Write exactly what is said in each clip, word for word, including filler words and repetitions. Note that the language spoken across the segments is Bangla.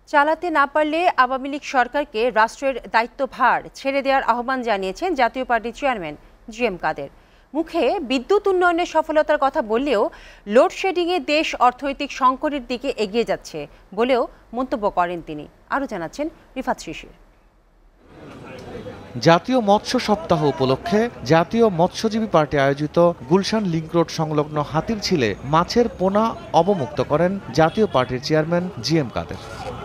চালাতে না পারলে আওয়ামী লীগ সরকারকে রাষ্ট্রের দায়িত্বভার ছেড়ে দেওয়ার আহ্বান জানিয়েছেন জাতীয় পার্টির চেয়ারম্যান জি এম কাদের। মুখে বিদ্যুৎ উন্নয়নের সফলতার কথা বললেও লোডশেডিংয়ে দেশ অর্থনৈতিক সংকটের দিকে এগিয়ে যাচ্ছে বলেও মন্তব্য করেন তিনি। আরও জানাচ্ছেন রিফাত শিশির। জাতীয় মৎস্য সপ্তাহ উপলক্ষে জাতীয় মৎস্যজীবী পার্টি আয়োজিত গুলশান লিংক রোড সংলগ্ন হাতিরঝিলে মাছের পোনা অবমুক্ত করেন জাতীয় পার্টির চেয়ারম্যান জি এম কাদের।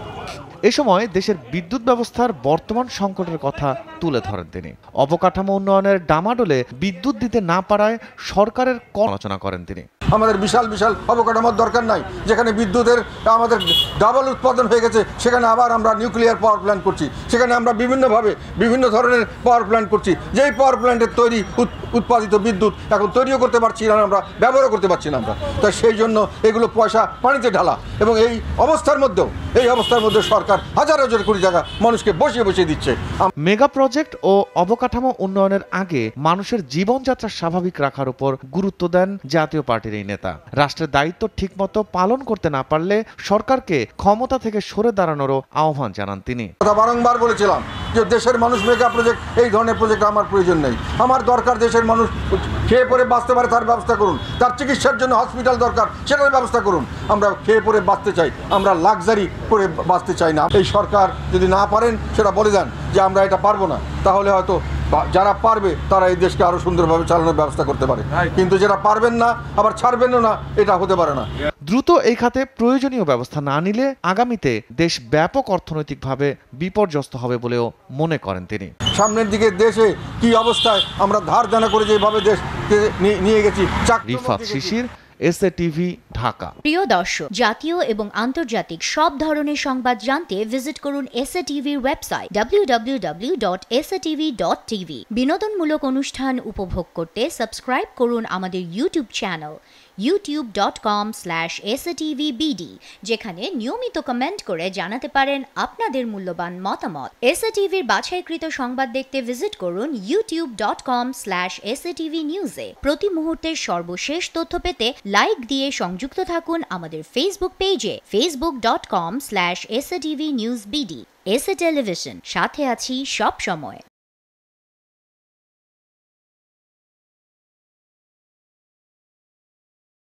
এ সময় দেশের বিদ্যুৎ ব্যবস্থার বর্তমান সংকটের কথা তুলে ধরেন তিনি। অবকাঠামো উন্নয়নের ডামাডোলে বিদ্যুৎ দিতে না পারায় সরকারের আলোচনা করেন তিনি। আমাদের বিশাল বিশাল অবকাঠামোর দরকার নাই, যেখানে বিদ্যুতের আমাদের ডাবল উৎপাদন হয়ে গেছে সেখানে আবার আমরা নিউক্লিয়ার পাওয়ার প্ল্যান্ট করছি, সেখানে আমরা বিভিন্নভাবে বিভিন্ন ধরনের পাওয়ার প্ল্যান্ট করছি। যেই পাওয়ার প্ল্যান্টের তৈরি উৎপাদিত বিদ্যুৎ এখন তৈরিও করতে পারছি না, আমরা ব্যবহারও করতে পারছি না আমরা। তাই সেই জন্য এগুলো পয়সা পানিতে ঢালা, এবং এই অবস্থার মধ্যেও এই অবস্থার মধ্যে সরকার হাজার হাজার কোটি টাকা মানুষকে বসিয়ে বসিয়ে দিচ্ছে। মেগা প্রজেক্ট ও অবকাঠামো উন্নয়নের আগে মানুষের জীবনযাত্রা স্বাভাবিক রাখার উপর গুরুত্ব দেন জাতীয় পার্টির এই নেতা। রাষ্ট্রের দায়িত্ব ঠিকমতো পালন করতে না পারলে সরকারকে ক্ষমতা থেকে সরে দাঁড়ানোরও আহ্বান জানান তিনি। বারংবার বলেছিলাম যে দেশের মানুষ মেগা প্রজেক্ট এই ধরনের প্রজেক্ট আমার প্রয়োজন নেই। আমার দরকার দেশের মানুষ খেয়ে পরে বাঁচতে পারে তার ব্যবস্থা করুন, তার চিকিৎসার জন্য হসপিটাল দরকার সেটার ব্যবস্থা করুন। আমরা খেয়ে পরে বাঁচতে চাই, আমরা লাক্সারি করে বাঁচতে চাই না। এই সরকার যদি না পারেন সেটা বলে দেন যে আমরা এটা পারবো না, তাহলে হয়তো যারা পারবে তারা এই দেশকে আরো সুন্দরভাবে চালানোর ব্যবস্থা করতে পারে, কিন্তু যারা পারবেন না আবার ছাড়বেনও না, এটা হতে পারে না। দ্রুত এই খাতে প্রয়োজনীয় ব্যবস্থা না নিলে আগামীতে দেশ ব্যাপক অর্থনৈতিকভাবে বিপর্যস্ত হবে বলেও মনে করেন তিনি। সামনের দিকে দেশে কি অবস্থায় আমরা ধার দেনা করে যেভাবে দেশ নিয়ে গেছি। Rifat Shishir, S A TV, Dhaka. প্রিয় দর্শক, জাতীয় এবং আন্তর্জাতিক সব ধরনের সংবাদ জানতে ভিজিট করুন এস এ টিভির website W W W dot S A TV dot TV. বিনোদনমূলক অনুষ্ঠান উপভোগ করতে সাবস্ক্রাইব করুন আমাদের YouTube channel YouTube dot com slash S A TV BD, যেখানে নিয়মিত কমেন্ট করে জানাতে পারেন আপনাদের মূল্যবান মতামত। এস এ টিভির বাছাইকৃত সংবাদ দেখতে ভিজিট করুন YouTube dot com slash S A TV নিউজে। প্রতি মুহূর্তের সর্বশেষ তথ্য পেতে লাইক দিয়ে সংযুক্ত থাকুন আমাদের ফেসবুক পেজে Facebook dot com slash S A TV news BD. S A television, সাথে আছি সব সময়।